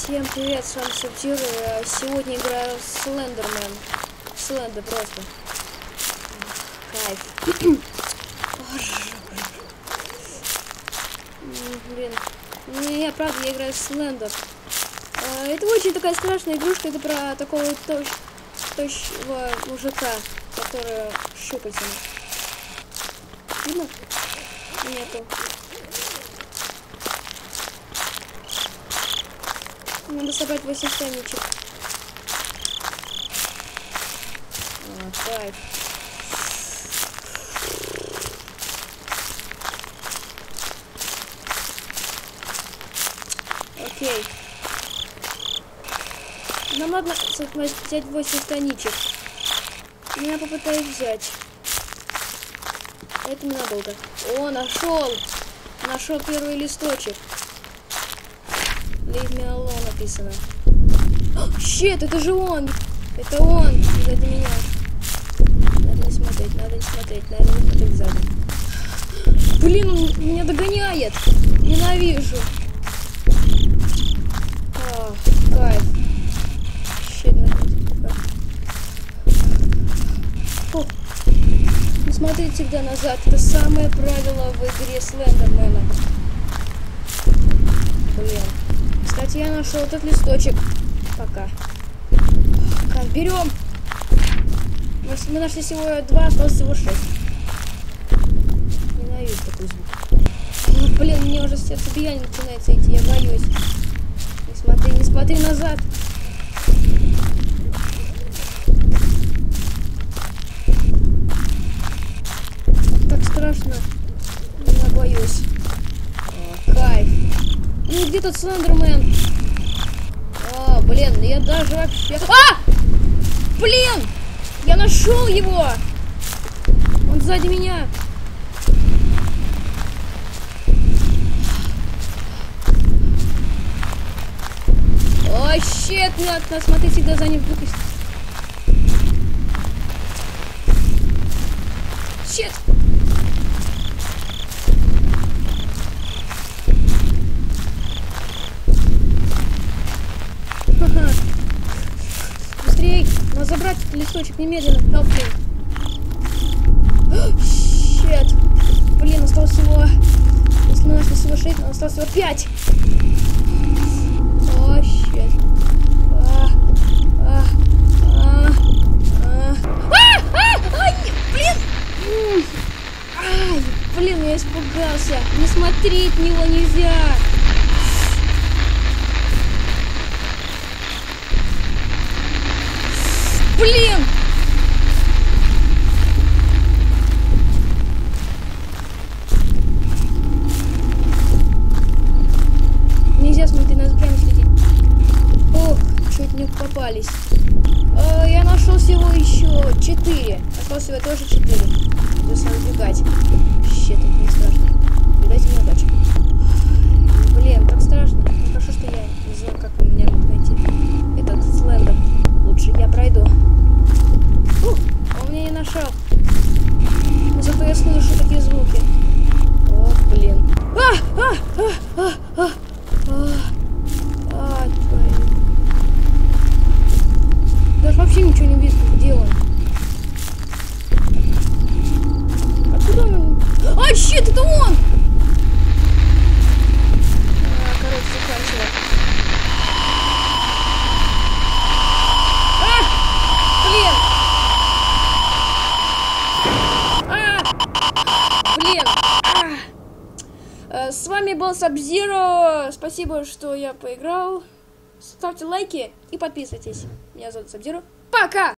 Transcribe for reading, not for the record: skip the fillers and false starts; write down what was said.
Всем привет, с вами Сабзиро. Сегодня играю в Слендермен. Слендер просто. Кайф. Блин. Не, правда, я играю в Слендер. Это очень такая страшная игрушка. Это про такого тощего мужика, который щупальцами. Видно? Нету. Надо собрать 8 страничек. Кайф. Окей. Нам надо взять 8 страничек. Я попытаюсь взять. Это ненадолго. О, нашел! Нашел первый листочек. Leave me alone написано. Щет, это же он! Это он! Сзади меня. Надо не смотреть, надо не смотреть, надо не смотреть сзади. Блин, он меня догоняет! Ненавижу! Кайф. Щет, не смотрите всегда назад. Это самое правило в игре Слендермена. Блин. Кстати, я нашел этот листочек. Пока. Кайф, берем. Мы нашли всего 2, осталось всего 6. Ненавижу такой звук. Блин, мне уже сердцебиение начинается идти, я боюсь. Не смотри назад. Так страшно. Я боюсь. Кайф. Ну где тот Слендермен? Блин, я даже вообще... Блин! Я нашел его! Он сзади меня. О, щет! Надо смотреть всегда за ним. Щет! Быстрей! Надо забрать этот листочек немедленно. Help me. Щет! Блин, осталось всего... Если мы нашли всего 6, осталось всего 5. О, щет. Блин! Ай, блин, я испугался. Не смотреть в него нельзя. Блин! Нельзя смотреть, надо прямо следить. Ох, чуть не попались. Я нашел всего еще 4. Осталось всего тоже 4. Придется убегать. Щет, это не страшно. Видайте мне удачи. Блин, так страшно. Ну, хорошо, что я не знаю, как вы меня мог найти. Этот Слендер. Лучше я пройду. Он меня не нашел. Но зато я слышу такие звуки. О, блин. Даже вообще ничего не видно, где он. Откуда он? Щит, это он! Короче, заканчивай. Блин! С вами был Сабзиро. Спасибо, что я поиграл. Ставьте лайки и подписывайтесь. Меня зовут Сабзиро. Пока!